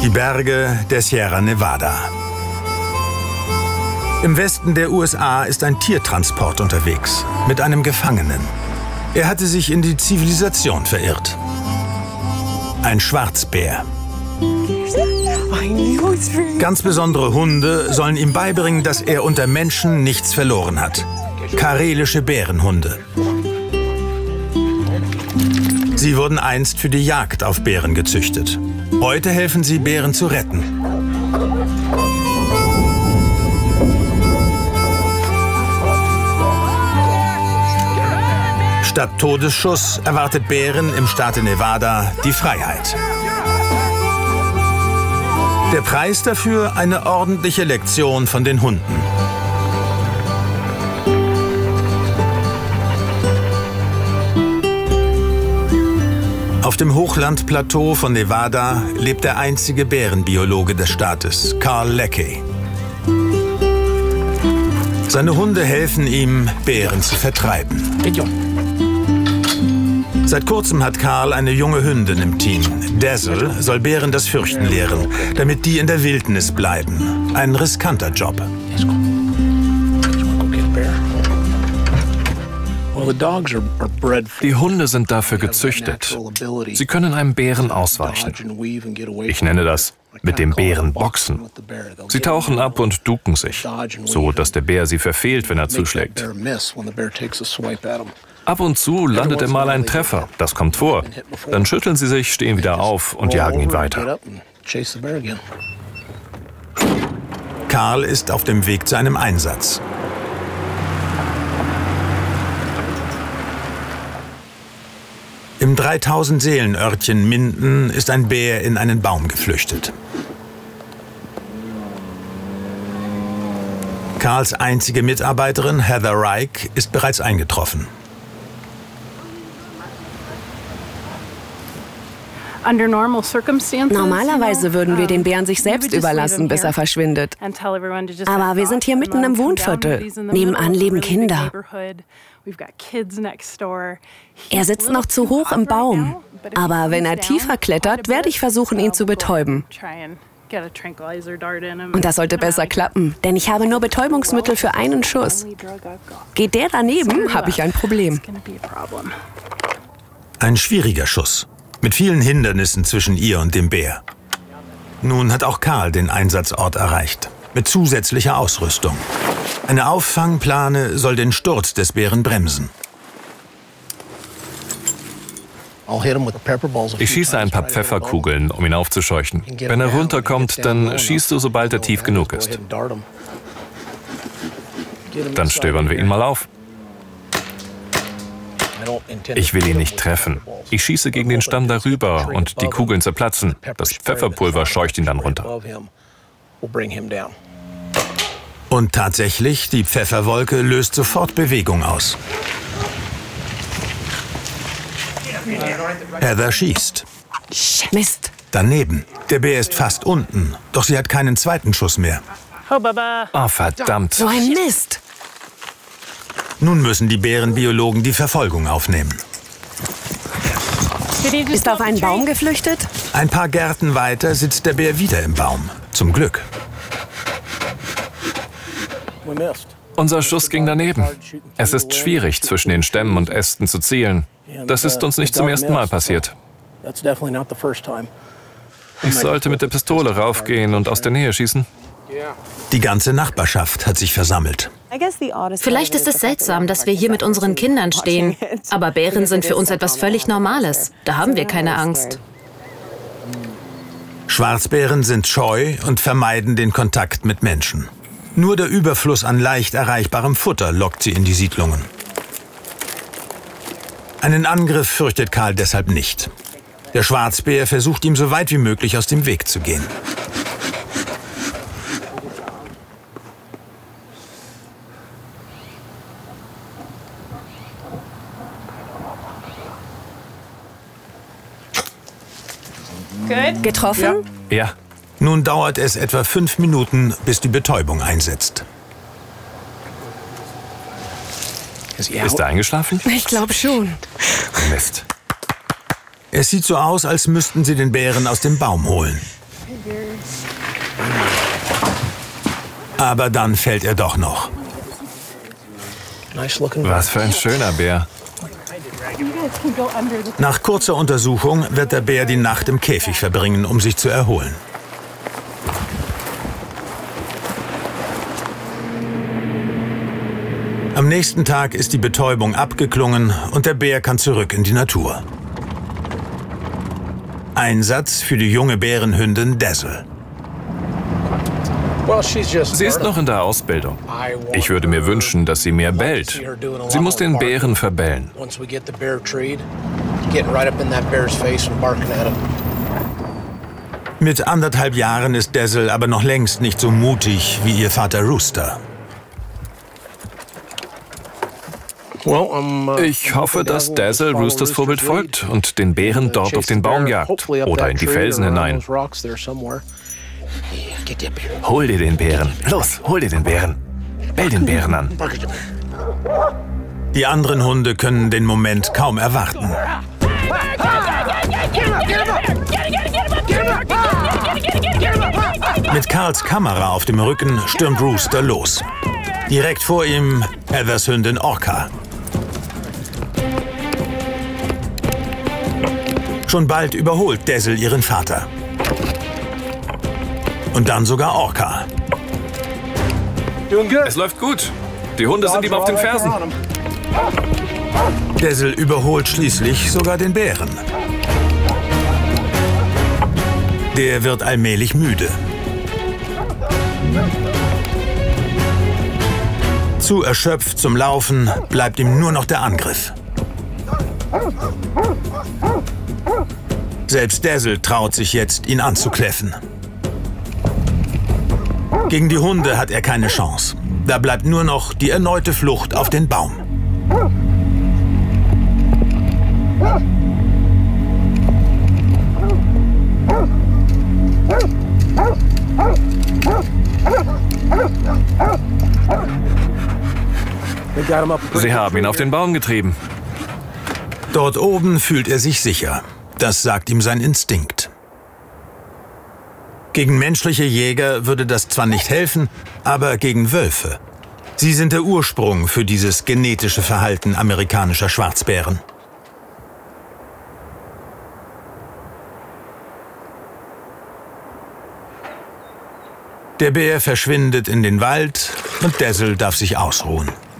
Die Berge der Sierra Nevada. Im Westen der USA ist ein Tiertransport unterwegs mit einem Gefangenen. Er hatte sich in die Zivilisation verirrt. Ein Schwarzbär. Ganz besondere Hunde sollen ihm beibringen, dass er unter Menschen nichts verloren hat. Karelische Bärenhunde. Sie wurden einst für die Jagd auf Bären gezüchtet. Heute helfen sie, Bären zu retten. Statt Todesschuss erwartet Bären im Staate Nevada die Freiheit. Der Preis dafür eine ordentliche Lektion von den Hunden. Auf dem Hochlandplateau von Nevada lebt der einzige Bärenbiologe des Staates, Carl Leckey. Seine Hunde helfen ihm, Bären zu vertreiben. Seit kurzem hat Carl eine junge Hündin im Team. Dazzle soll Bären das Fürchten lehren, damit die in der Wildnis bleiben. Ein riskanter Job. Die Hunde sind dafür gezüchtet. Sie können einem Bären ausweichen. Ich nenne das mit dem Bären boxen. Sie tauchen ab und ducken sich, so dass der Bär sie verfehlt, wenn er zuschlägt. Ab und zu landet mal ein Treffer, das kommt vor. Dann schütteln sie sich, stehen wieder auf und jagen ihn weiter. Carl ist auf dem Weg zu einem Einsatz. Im 3000-Seelen-Örtchen Minden ist ein Bär in einen Baum geflüchtet. Carls einzige Mitarbeiterin, Heather Reich, ist bereits eingetroffen. Normalerweise würden wir den Bären sich selbst überlassen, bis er verschwindet. Aber wir sind hier mitten im Wohnviertel. Nebenan leben Kinder. Er sitzt noch zu hoch im Baum. Aber wenn er tiefer klettert, werde ich versuchen, ihn zu betäuben. Und das sollte besser klappen, denn ich habe nur Betäubungsmittel für einen Schuss. Geht der daneben, habe ich ein Problem. Ein schwieriger Schuss. Mit vielen Hindernissen zwischen ihr und dem Bär. Nun hat auch Carl den Einsatzort erreicht. Mit zusätzlicher Ausrüstung. Eine Auffangplane soll den Sturz des Bären bremsen. Ich schieße ein paar Pfefferkugeln, um ihn aufzuscheuchen. Wenn er runterkommt, dann schießt du, sobald er tief genug ist. Dann stöbern wir ihn mal auf. Ich will ihn nicht treffen. Ich schieße gegen den Stamm darüber und die Kugeln zerplatzen. Das Pfefferpulver scheucht ihn dann runter. Und tatsächlich, die Pfefferwolke löst sofort Bewegung aus. Heather schießt. Mist. Daneben. Der Bär ist fast unten, doch sie hat keinen zweiten Schuss mehr. Oh, verdammt. So ein Mist. Nun müssen die Bärenbiologen die Verfolgung aufnehmen. Ist auf einen Baum geflüchtet? Ein paar Gärten weiter sitzt der Bär wieder im Baum. Zum Glück. Unser Schuss ging daneben. Es ist schwierig, zwischen den Stämmen und Ästen zu zielen. Das ist uns nicht zum ersten Mal passiert. Ich sollte mit der Pistole raufgehen und aus der Nähe schießen. Die ganze Nachbarschaft hat sich versammelt. Vielleicht ist es seltsam, dass wir hier mit unseren Kindern stehen. Aber Bären sind für uns etwas völlig Normales. Da haben wir keine Angst. Schwarzbären sind scheu und vermeiden den Kontakt mit Menschen. Nur der Überfluss an leicht erreichbarem Futter lockt sie in die Siedlungen. Einen Angriff fürchtet Carl deshalb nicht. Der Schwarzbär versucht ihm so weit wie möglich aus dem Weg zu gehen. Getroffen? Ja. Nun dauert es etwa 5 Minuten, bis die Betäubung einsetzt. Ist er eingeschlafen? Ich glaube schon. Mist. Es sieht so aus, als müssten sie den Bären aus dem Baum holen. Aber dann fällt er doch noch. Was für ein schöner Bär. Nach kurzer Untersuchung wird der Bär die Nacht im Käfig verbringen, um sich zu erholen. Am nächsten Tag ist die Betäubung abgeklungen und der Bär kann zurück in die Natur. Einsatz für die junge Bärenhündin Dazzle. Sie ist noch in der Ausbildung. Ich würde mir wünschen, dass sie mehr bellt. Sie muss den Bären verbellen. Mit 1,5 Jahren ist Dazzle aber noch längst nicht so mutig wie ihr Vater Rooster. Ich hoffe, dass Dazzle Roosters Vorbild folgt und den Bären dort auf den Baum jagt oder in die Felsen hinein. Hol dir den Bären. Los, hol dir den Bären. Bell den Bären an. Die anderen Hunde können den Moment kaum erwarten. Mit Carls Kamera auf dem Rücken stürmt Rooster los. Direkt vor ihm Heathers Hündin Orca. Schon bald überholt Dazzle ihren Vater. Und dann sogar Orca. Es läuft gut. Die Hunde sind ihm auf den Fersen. Dazzle überholt schließlich sogar den Bären. Der wird allmählich müde. Zu erschöpft zum Laufen bleibt ihm nur noch der Angriff. Selbst Dazzle traut sich jetzt, ihn anzukläffen. Gegen die Hunde hat er keine Chance. Da bleibt nur noch die erneute Flucht auf den Baum. Sie haben ihn auf den Baum getrieben. Dort oben fühlt er sich sicher. Das sagt ihm sein Instinkt. Gegen menschliche Jäger würde das zwar nicht helfen, aber gegen Wölfe. Sie sind der Ursprung für dieses genetische Verhalten amerikanischer Schwarzbären. Der Bär verschwindet in den Wald und Dazzle darf sich ausruhen.